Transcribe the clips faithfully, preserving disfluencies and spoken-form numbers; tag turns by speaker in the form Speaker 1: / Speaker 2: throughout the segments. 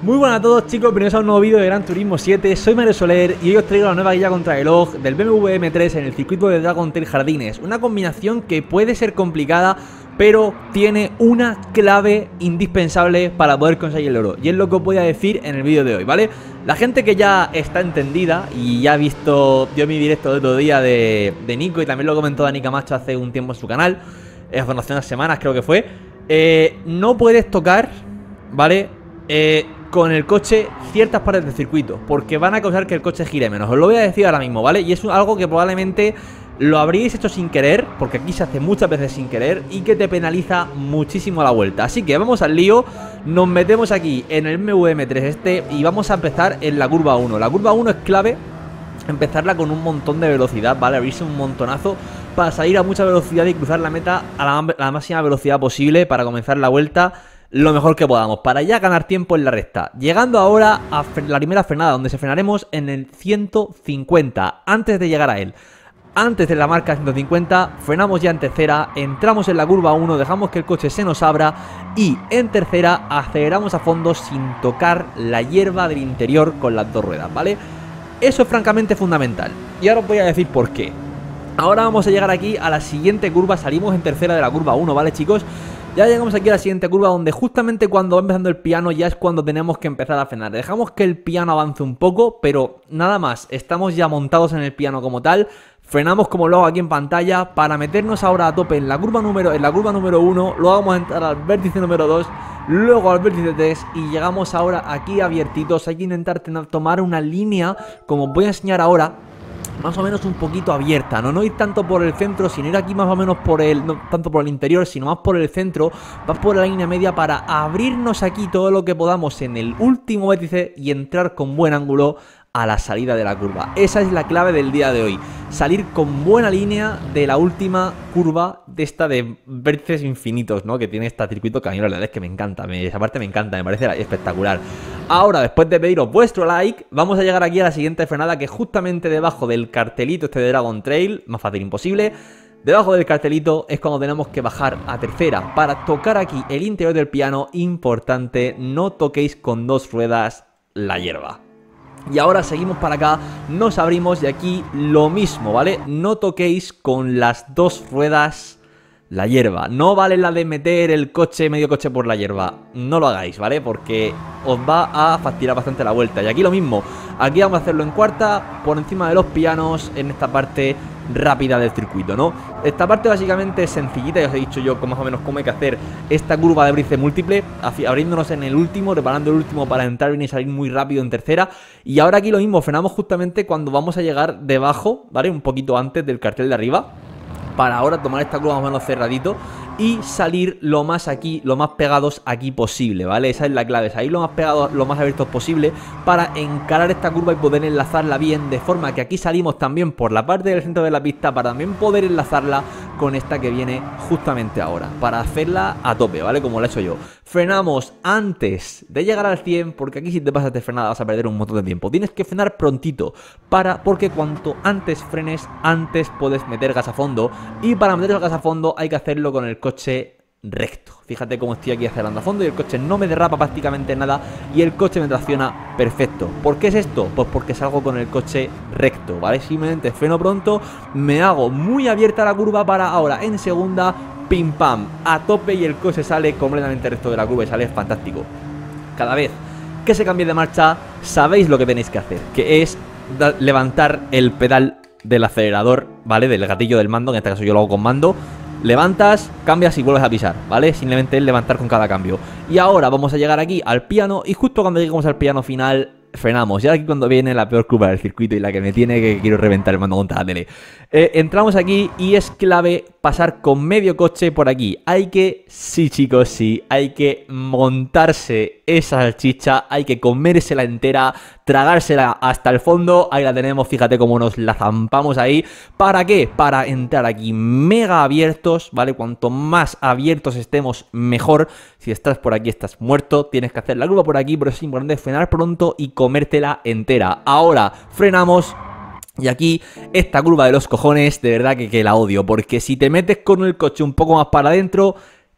Speaker 1: Muy buenas a todos, chicos, bienvenidos a un nuevo vídeo de Gran Turismo siete. Soy Mario Soler y hoy os traigo la nueva guía contrarreloj del B M W M tres en el circuito de Dragon Trail Jardines. Una combinación que puede ser complicada, pero tiene una clave indispensable para poder conseguir el oro, y es lo que os voy a decir en el vídeo de hoy, ¿vale? La gente que ya está entendida y ya ha visto yo mi directo de otro día de, de Nico, y también lo comentó Dani Camacho hace un tiempo en su canal, hace unas semanas creo que fue, eh, no puedes tocar, ¿vale? Eh... con el coche ciertas partes del circuito, porque van a causar que el coche gire menos. Os lo voy a decir ahora mismo, ¿vale? Y es algo que probablemente lo habríais hecho sin querer, porque aquí se hace muchas veces sin querer, y que te penaliza muchísimo la vuelta. Así que vamos al lío, nos metemos aquí en el B M W M tres este y vamos a empezar en la curva uno. La curva uno es clave empezarla con un montón de velocidad, ¿vale? Abrirse un montonazo para salir a mucha velocidad y cruzar la meta a la, a la máxima velocidad posible para comenzar la vuelta lo mejor que podamos, para ya ganar tiempo en la recta. Llegando ahora a la primera frenada, donde se frenaremos en el ciento cincuenta. Antes de llegar a él, antes de la marca ciento cincuenta, frenamos ya en tercera, entramos en la curva uno, dejamos que el coche se nos abra y en tercera aceleramos a fondo sin tocar la hierba del interior con las dos ruedas, ¿vale? Eso es francamente fundamental, y ahora os voy a decir por qué. Ahora vamos a llegar aquí a la siguiente curva, salimos en tercera de la curva uno, ¿vale, chicos? Ya llegamos aquí a la siguiente curva, donde justamente cuando va empezando el piano ya es cuando tenemos que empezar a frenar. Dejamos que el piano avance un poco, pero nada más, estamos ya montados en el piano como tal. Frenamos como lo hago aquí en pantalla para meternos ahora a tope en la curva número en la curva número uno. Luego vamos a entrar al vértice número dos, luego al vértice tres y llegamos ahora aquí abiertitos. Hay que intentar tener, tomar una línea, como os voy a enseñar ahora, más o menos un poquito abierta, ¿no? No ir tanto por el centro, sino ir aquí más o menos por el, no tanto por el interior, sino más por el centro, vas por la línea media para abrirnos aquí todo lo que podamos en el último vértice y entrar con buen ángulo a la salida de la curva. Esa es la clave del día de hoy, salir con buena línea de la última curva de esta de vértices infinitos, ¿no? Que tiene este circuito, que a mí la verdad es que me encanta, me, esa parte me encanta, me parece espectacular. Ahora, después de pediros vuestro like, vamos a llegar aquí a la siguiente frenada, que es justamente debajo del cartelito este de Dragon Trail, más fácil imposible. Debajo del cartelito es cuando tenemos que bajar a tercera para tocar aquí el interior del piano. Importante, no toquéis con dos ruedas la hierba. Y ahora seguimos para acá, nos abrimos y aquí lo mismo, ¿vale? No toquéis con las dos ruedas la hierba. No vale la de meter el coche, medio coche por la hierba. No lo hagáis, ¿vale? Porque os va a fastidiar bastante la vuelta. Y aquí lo mismo, aquí vamos a hacerlo en cuarta, por encima de los pianos, en esta parte rápida del circuito, ¿no? Esta parte básicamente es sencillita, ya os he dicho yo más o menos cómo hay que hacer esta curva de vértice múltiple, abriéndonos en el último, reparando el último para entrar bien y salir muy rápido en tercera. Y ahora aquí lo mismo, frenamos justamente cuando vamos a llegar debajo, ¿vale? Un poquito antes del cartel de arriba, para ahora tomar esta curva más o menos cerradito y salir lo más aquí, lo más pegados aquí posible, ¿vale? Esa es la clave, salir lo más pegados, lo más abiertos posible para encarar esta curva y poder enlazarla bien, de forma que aquí salimos también por la parte del centro de la pista para también poder enlazarla con esta que viene justamente ahora, para hacerla a tope, ¿vale? Como lo he hecho yo. Frenamos antes de llegar al cien, porque aquí si te pasas de frenada vas a perder un montón de tiempo. Tienes que frenar prontito, para, porque cuanto antes frenes, antes puedes meter gas a fondo, y para meter el gas a fondo hay que hacerlo con el coche recto. Fíjate cómo estoy aquí acelerando a fondo y el coche no me derrapa prácticamente nada y el coche me tracciona perfecto. ¿Por qué es esto? Pues porque salgo con el coche recto, ¿vale? Simplemente freno pronto, me hago muy abierta la curva para ahora en segunda, pim pam, a tope, y el coche sale completamente recto de la curva y sale fantástico. Cada vez que se cambie de marcha, sabéis lo que tenéis que hacer, que es levantar el pedal del acelerador, ¿vale? Del gatillo del mando, en este caso yo lo hago con mando. Levantas, cambias y vuelves a pisar, ¿vale? Simplemente es levantar con cada cambio. Y ahora vamos a llegar aquí al piano, y justo cuando lleguemos al piano final frenamos. Y ahora aquí cuando viene la peor curva del circuito y la que me tiene que quiero reventar el mando contra la tele. Eh, entramos aquí y es clave pasar con medio coche por aquí. Hay que, sí chicos, sí, hay que montarse esa salchicha, hay que comérsela entera, tragársela hasta el fondo. Ahí la tenemos, fíjate cómo nos la zampamos ahí. ¿Para qué? Para entrar aquí mega abiertos, ¿vale? Cuanto más abiertos estemos, mejor. Si estás por aquí, estás muerto. Tienes que hacer la curva por aquí, pero es importante frenar pronto y comértela entera. Ahora frenamos. Y aquí, esta curva de los cojones, de verdad que, que la odio, porque si te metes con el coche un poco más para adentro,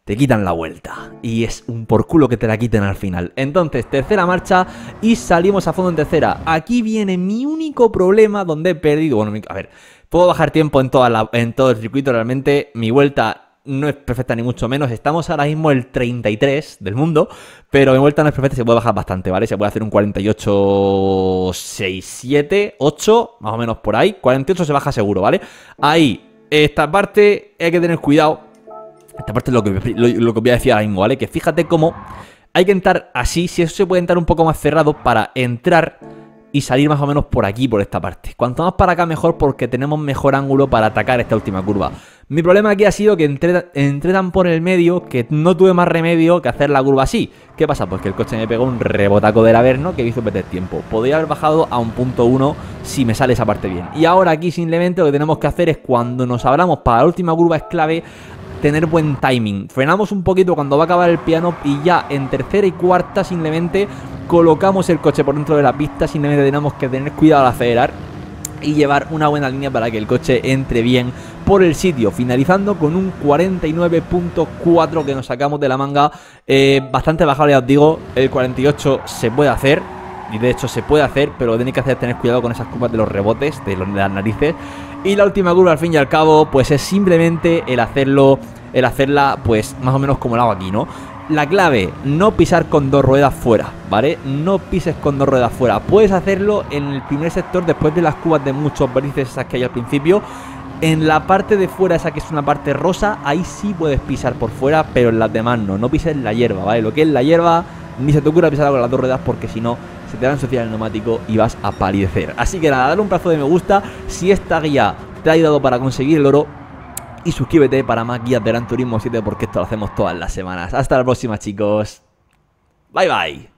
Speaker 1: te quitan la vuelta. Y es un por culo que te la quiten al final. Entonces, tercera marcha y salimos a fondo en tercera. Aquí viene mi único problema donde he perdido. Bueno, a ver, puedo bajar tiempo en, toda la, en todo el circuito. Realmente mi vuelta no es perfecta ni mucho menos. Estamos ahora mismo el treinta y tres del mundo, pero mi vuelta no es perfecta, se puede bajar bastante, ¿vale? Se puede hacer un cuarenta y ocho, seis, siete, ocho, más o menos por ahí. cuarenta y ocho se baja seguro, ¿vale? Ahí, esta parte hay que tener cuidado. Esta parte es lo que, lo, lo que voy a decir ahora mismo, ¿vale? Que fíjate cómo hay que entrar así, si eso se puede entrar un poco más cerrado para entrar y salir más o menos por aquí, por esta parte. Cuanto más para acá mejor, porque tenemos mejor ángulo para atacar esta última curva. Mi problema aquí ha sido que entré, entré tan por el medio que no tuve más remedio que hacer la curva así. ¿Qué pasa? Pues que el coche me pegó un rebotaco del Averno que me hizo perder tiempo. Podría haber bajado a un punto uno si me sale esa parte bien. Y ahora aquí simplemente lo que tenemos que hacer es, cuando nos abramos para la última curva, es clave tener buen timing. Frenamos un poquito cuando va a acabar el piano y ya en tercera y cuarta simplemente colocamos el coche por dentro de la pista. Simplemente tenemos que tener cuidado al acelerar y llevar una buena línea para que el coche entre bien por el sitio, finalizando con un cuarenta y nueve punto cuatro que nos sacamos de la manga. eh, Bastante bajado, ya os digo. El cuarenta y ocho se puede hacer, y de hecho se puede hacer, pero lo que tenéis que hacer es tener cuidado con esas curvas de los rebotes, de, los, de las narices. Y la última curva, al fin y al cabo, pues es simplemente el hacerlo, el hacerla pues más o menos como lo hago aquí, ¿no? La clave, no pisar con dos ruedas fuera, ¿vale? No pises con dos ruedas fuera. Puedes hacerlo en el primer sector, después de las curvas de muchos vértices esas que hay al principio. En la parte de fuera, esa que es una parte rosa, ahí sí puedes pisar por fuera, pero en las demás no. No pises la hierba, ¿vale? Lo que es la hierba, ni se te ocurra pisar con las dos ruedas, porque si no se te va a ensuciar el neumático y vas a palidecer. Así que nada, dale un pedazo de me gusta si esta guía te ha ayudado para conseguir el oro. Y suscríbete para más guías de Gran Turismo siete, porque esto lo hacemos todas las semanas. Hasta la próxima, chicos. Bye, bye.